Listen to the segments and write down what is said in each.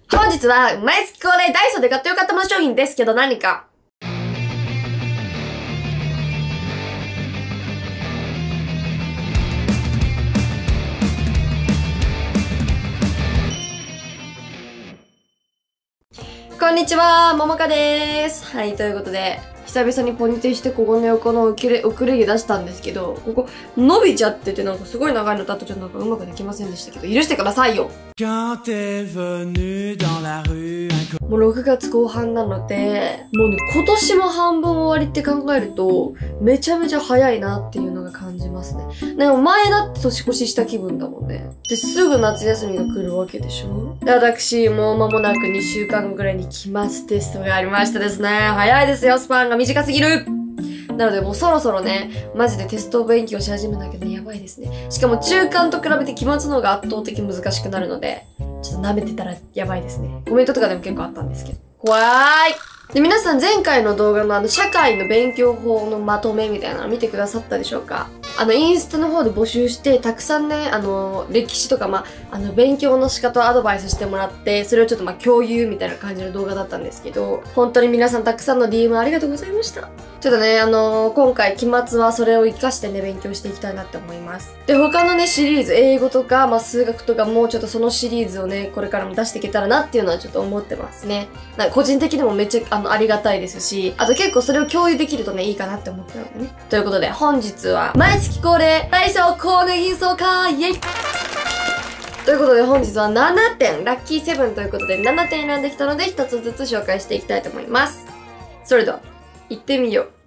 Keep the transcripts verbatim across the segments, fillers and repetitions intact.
本日は毎月恒例ダイソーで買ってよかったもの商品ですけど何かこんにちは、ももかでーす。はい、ということで、久々にポニテしてここの横の遅れ、遅れ毛出したんですけど、ここ伸びちゃっててなんかすごい長いのとあとちょっとなんかうまくできませんでしたけど、許してくださいよ。もうろくがつこう半なので、もうね、今年も半分終わりって考えると、めちゃめちゃ早いなっていうのが感じますね。でも前だって年越しした気分だもんね。で、すぐ夏休みが来るわけでしょ。で、私、もう間もなくにしゅうかんぐらいに期末テストがありましてですね。早いですよ、スパンが短すぎる。なのでもうそろそろね、マジでテスト勉強し始めなきゃね、やばいですね。しかも中間と比べて期末の方が圧倒的に難しくなるので、ちょっと舐めてたらやばいですね。コメントとかでも結構あったんですけど。怖ーい。で、皆さん前回の動画のあの、社会の勉強法のまとめみたいなの見てくださったでしょうか？あの、インスタの方で募集して、たくさんね、あの、歴史とか、まあ、あの、勉強の仕方をアドバイスしてもらって、それをちょっとまあ、共有みたいな感じの動画だったんですけど、本当に皆さんたくさんの ディーエム ありがとうございました。ちょっとね、あのー、今回期末はそれを活かしてね、勉強していきたいなって思います。で、他のね、シリーズ、英語とか、まあ、数学とかもちょっとそのシリーズをね、これからも出していけたらなっていうのはちょっと思ってますね。なんか個人的にもめっちゃ、あの、ありがたいですし、あと結構それを共有できるとね、いいかなって思ったのでね。ということで、本日は、毎月恒例、ダイソーコーネ銀相会イェイということで本日はななてん、ラッキーセブンということでななてん選んできたのでひとつずつ紹介していきたいと思います。それでは、行ってみよう。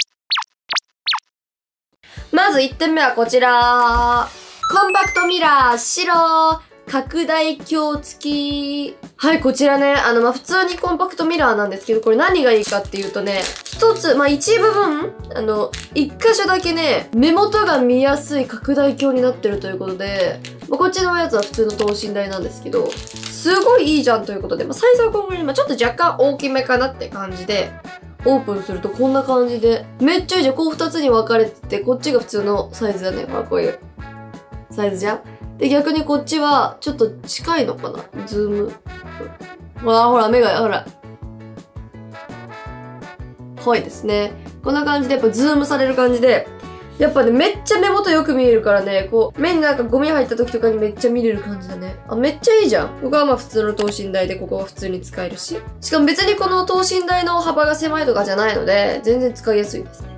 まずいってんめはこちら。コンパクトミラー、白、拡大鏡付き。はい、こちらね、あの、まあ、普通にコンパクトミラーなんですけど、これ何がいいかっていうとね、一つ、まあ、一部分、あの、一箇所だけね、目元が見やすい拡大鏡になってるということで、まあ、こっちのやつは普通の等身大なんですけど、すごいいいじゃんということで、まあ、サイズは今後に、まあ、ちょっと若干大きめかなって感じで、オープンするとこんな感じで、めっちゃいいじゃん。こう二つに分かれてて、こっちが普通のサイズだね。ほら、こういうサイズじゃん。で、逆にこっちは、ちょっと近いのかな？ズーム。ほら、ほら、目が、ほら。はいですね。こんな感じで、やっぱズームされる感じで、やっぱね、めっちゃ目元よく見えるからね、こう、目になんかゴミ入った時とかにめっちゃ見れる感じだね。あ、めっちゃいいじゃん。ここはまあ普通の等身大で、ここは普通に使えるし。しかも別にこの等身大の幅が狭いとかじゃないので、全然使いやすいですね。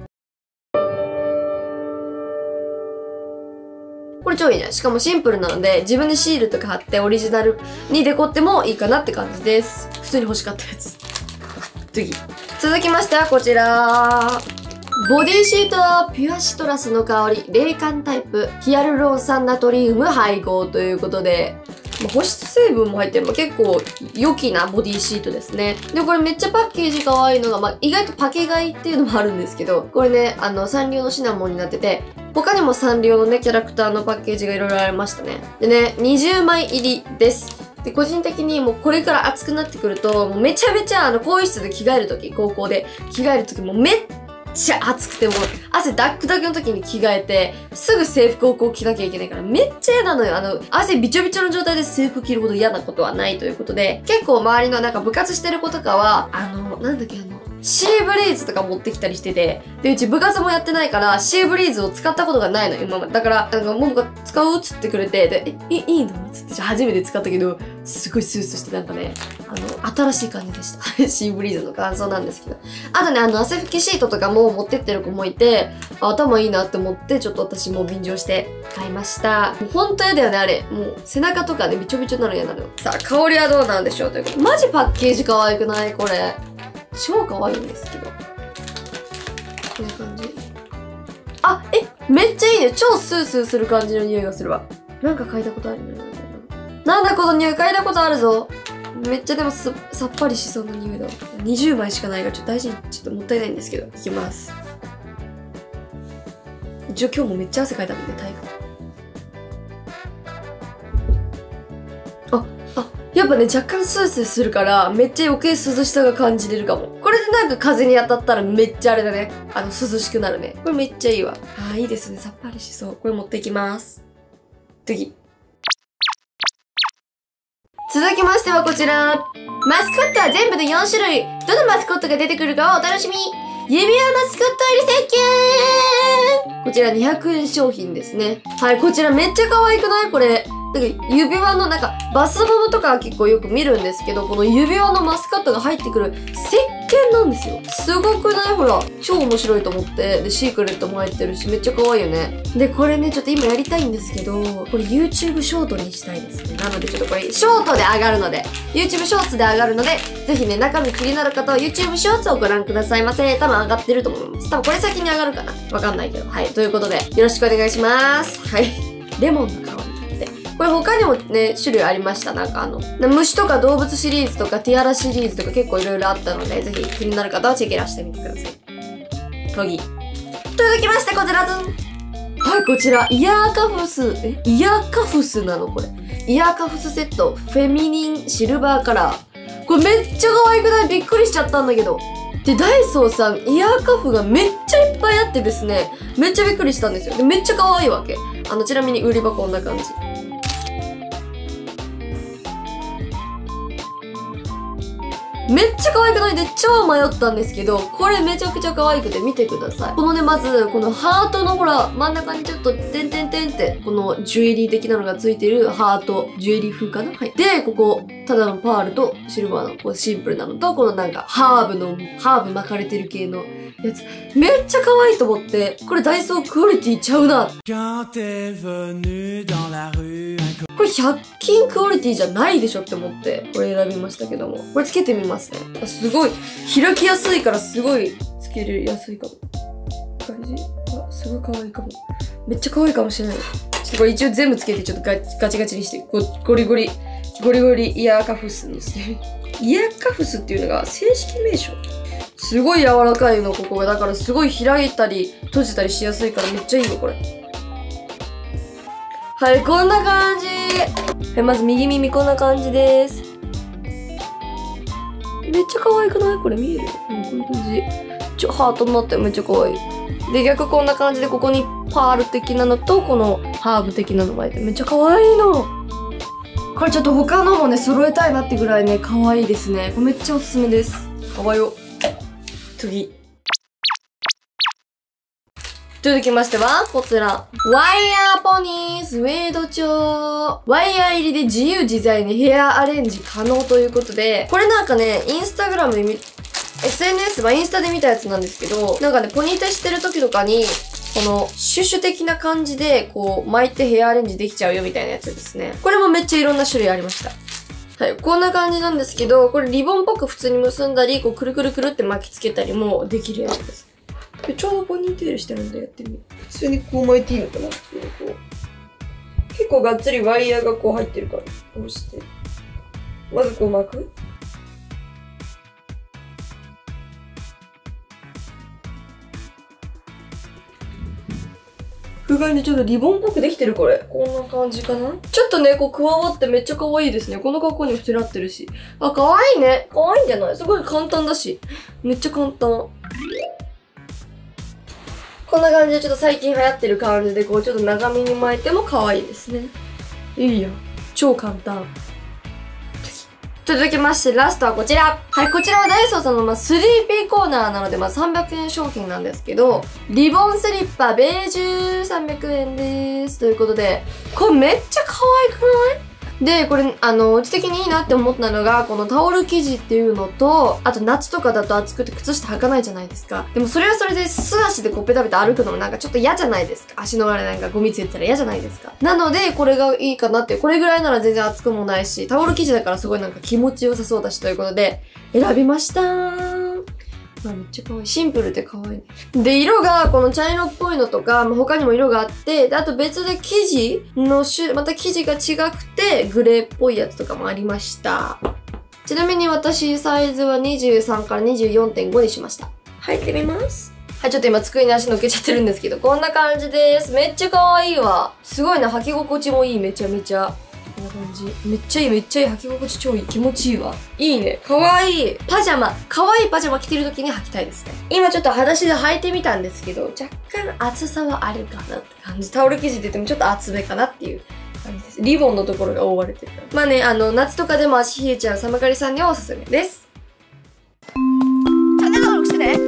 これ超いいね。しかもシンプルなので、自分でシールとか貼ってオリジナルにデコってもいいかなって感じです。普通に欲しかったやつ。次。続きましてはこちら。ボディシートはピュアシトラスの香り、冷感タイプ、ヒアルロン酸ナトリウム配合ということで、保湿成分も入ってる、まあ、結構良きなボディシートですね。で、これめっちゃパッケージ可愛いのが、まあ、意外とパケ買いっていうのもあるんですけど、これね、あの、サンリオのシナモンになってて、他にもサンリオのね、キャラクターのパッケージがいろいろありましたね。でね、にじゅうまい入りです。で、個人的にもうこれから暑くなってくると、もうめちゃめちゃあの、更衣室で着替えるとき、高校で着替えるときもめっめっちゃ暑くても汗ダックダックの時に着替えてすぐ制服をこう着なきゃいけないからめっちゃ嫌なのよ。あの汗びちょびちょの状態で制服着るほど嫌なことはないということで、結構周りのなんか部活してる子とかはあのなんだっけあのシーブリーズとか持ってきたりしてて、でうち部活もやってないからシーブリーズを使ったことがないの今まで。だからなんかももが使うっつってくれて、でえいいのっつって初めて使ったけどすごいスースーしてなんかねあの新しい感じでしたシーブリーズの感想なんですけど、あとねあの汗拭きシートとかも持ってってる子もいて、頭いいなって思ってちょっと私も便乗して買いました。もうほんと嫌だよねあれ。もう背中とかねびちょびちょになるの嫌なのよ。さあ香りはどうなんでしょうということで、マジパッケージ可愛くないこれ。超可愛いんですけど。こういう感じ。あ、え、めっちゃいいね。超スースーする感じの匂いがするわ。なんか嗅いだことあるね。なんだこの匂い嗅いだことあるぞ。めっちゃでもさっぱりしそうな匂いだわ。にじゅうまいしかないからちょっと大事に、ちょっともったいないんですけど。いきます。一応今日もめっちゃ汗かいたもんね、体育。あ、あ、やっぱね、若干スースーするから、めっちゃ余計涼しさが感じれるかも。これでなんか風に当たったらめっちゃあれだね。あの、涼しくなるね。これめっちゃいいわ。あー、いいですね。さっぱりしそう。これ持っていきます。次。 続きましてはこちら。マスコットは全部でよん種類。どのマスコットが出てくるかをお楽しみ。指輪マスコット入り石鹸、こちらにひゃくえん商品ですね。はい、こちらめっちゃ可愛くないこれ。なんか指輪のなんかバスボムとかは結構よく見るんですけど、この指輪のマスカットが入ってくる石鹸なんですよ。すごくないほら。超面白いと思って。で、シークレットも入ってるし、めっちゃ可愛いよね。で、これね、ちょっと今やりたいんですけど、これ YouTube ショートにしたいですね。なのでちょっとこれ、ショートで上がるので、YouTube ショーツで上がるので、ぜひね、中身気になる方は YouTube ショーツをご覧くださいませ。多分上がってると思います。多分これ先に上がるかなわかんないけど。はい。ということで、よろしくお願いします。はい。レモンの香り。これ他にもね、種類ありました。なんかあの、虫とか動物シリーズとかティアラシリーズとか結構いろいろあったので、ぜひ気になる方はチェケラしてみてください。とぎ。続きまして、こちらずん。はい、こちら、イヤーカフス、えイヤーカフスなのこれ。イヤーカフスセット、フェミニンシルバーカラー。これめっちゃ可愛くない？びっくりしちゃったんだけど。で、ダイソーさん、イヤーカフがめっちゃいっぱいあってですね、めっちゃびっくりしたんですよ。で、めっちゃ可愛いわけ。あの、ちなみに売り場こんな感じ。めっちゃ可愛くないで超迷ったんですけど、これめちゃくちゃ可愛くて見てください。このね、まず、このハートのほら、真ん中にちょっと、てんてんてんって、このジュエリー的なのがついてるハート、ジュエリー風かなはい。で、ここ、ただのパールとシルバーの、こうシンプルなのと、このなんか、ハーブの、ハーブ巻かれてる系のやつ。めっちゃ可愛いと思って、これダイソークオリティちゃうな。これひゃく均クオリティじゃないでしょって思って、これ選びましたけども。これつけてみますね。あ、すごい、開きやすいからすごいつけれやすいかも。感じあ、すごい可愛いかも。めっちゃ可愛いかもしれない。ちょっとこれ一応全部つけてちょっとガガチガチにして、ゴゴリゴリ、ゴリゴリイヤーカフスにして。イヤーカフスっていうのが正式名称。すごい柔らかいの、ここが。だからすごい開いたり閉じたりしやすいからめっちゃいいよ、これ。はい、こんな感じ。はい、まず右耳こんな感じです。めっちゃ可愛くないこれ見えるうん、こういう感じ。ちょ、ハートになってめっちゃ可愛い。で、逆こんな感じで、ここにパール的なのと、このハーブ的なのが入ってめっちゃ可愛いの。これちょっと他のもね、揃えたいなってぐらいね、可愛いですね。これめっちゃおすすめです。かわよ。次。続きましては、こちら。ワイヤーポニースウェード調。ワイヤー入りで自由自在にヘアアレンジ可能ということで、これなんかね、インスタグラムで見、エスエヌエス はインスタで見たやつなんですけど、なんかね、ポニーテしてる時とかに、この、シュシュ的な感じで、こう、巻いてヘアアレンジできちゃうよみたいなやつですね。これもめっちゃいろんな種類ありました。はい、こんな感じなんですけど、これリボンっぽく普通に結んだり、こう、くるくるくるって巻きつけたりもできるやつです。ちょうどポニーテールしてるんでやってみる。普通にこう巻いていいのかな普通にこう。結構がっつりワイヤーがこう入ってるから。こうして。まずこう巻く。風外にちょっとリボンっぽくできてるこれ。こんな感じかなちょっとね、こう加わってめっちゃ可愛いですね。この格好に普通になってるし。あ、可愛いね。可愛いんじゃないすごい簡単だし。めっちゃ簡単。こんな感じでちょっと最近流行ってる感じで、こうちょっと長めに巻いても可愛いですね。いいよ。超簡単。続きまして、ラストはこちら。はい、こちらはダイソーさんの、まあ、スリーピーコーナーなので、まあ、さんびゃくえん商品なんですけど、リボンスリッパベージュさんびゃくえんです。ということで、これめっちゃ可愛くないで、これ、あの、うち的にいいなって思ったのが、このタオル生地っていうのと、あと夏とかだと暑くて靴下履かないじゃないですか。でもそれはそれで素足でこうペタペタ歩くのもなんかちょっと嫌じゃないですか。足の裏なんかゴミついてたら嫌じゃないですか。なので、これがいいかなって、これぐらいなら全然暑くもないし、タオル生地だからすごいなんか気持ちよさそうだしということで、選びましたー。めっちゃ可愛い。シンプルで可愛い。で、色がこの茶色っぽいのとか、まあ、他にも色があって、で、あと別で生地の種、また生地が違くて、グレーっぽいやつとかもありました。ちなみに私、サイズはにじゅうさんからにじゅうよんてんごにしました。履いてみます。はい、ちょっと今机に足乗っけちゃってるんですけど、こんな感じです。めっちゃ可愛いわ。すごいな、履き心地もいい、めちゃめちゃ。こんな感じ。めっちゃいい、めっちゃいい。履き心地超いい。気持ちいいわ。いいね。かわいい。パジャマ。かわいいパジャマ着てる時に履きたいですね。今ちょっと裸足で履いてみたんですけど、若干厚さはあるかなって感じ。タオル生地って言ってもちょっと厚めかなっていう感じです。リボンのところが覆われてるから。まあね、あの、夏とかでも足冷えちゃうサマカリさんにはおすすめです。チャンネル登録してね。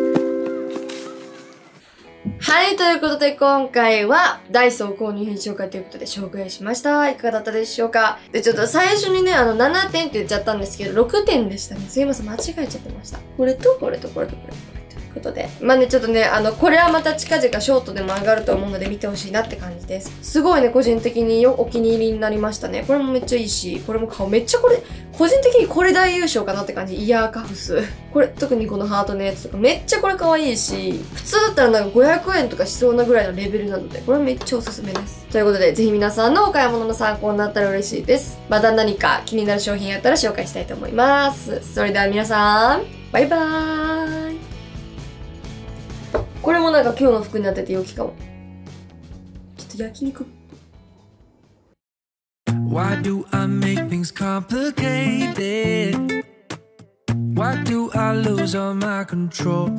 はい、ということで今回はダイソー購入品紹介ということで紹介しました。いかがだったでしょうか。で、ちょっと最初にね、あのななてんって言っちゃったんですけど、ろくてんでしたね。すいません、間違えちゃってました。これとこれとこれとこれとこれ。ということで。まあね、ちょっとね、あの、これはまた近々ショートでも上がると思うので見てほしいなって感じです。すごいね、個人的によお気に入りになりましたね。これもめっちゃいいし、これも顔めっちゃこれ、個人的にこれ大優勝かなって感じ。イヤーカフス。これ、特にこのハートのやつとかめっちゃこれ可愛いし、普通だったらなんかごひゃくえんとかしそうなぐらいのレベルなので、これめっちゃおすすめです。ということで、ぜひ皆さんのお買い物の参考になったら嬉しいです。また何か気になる商品あったら紹介したいと思います。それでは皆さん、バイバーイ。これもなんか今日の服になってて良きかも。ちょっと焼肉。Why do I make things complicated? Why do I lose all my control?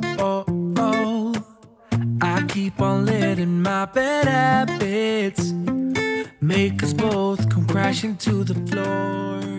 I keep on letting my bad habits make us both come crashing to the floor.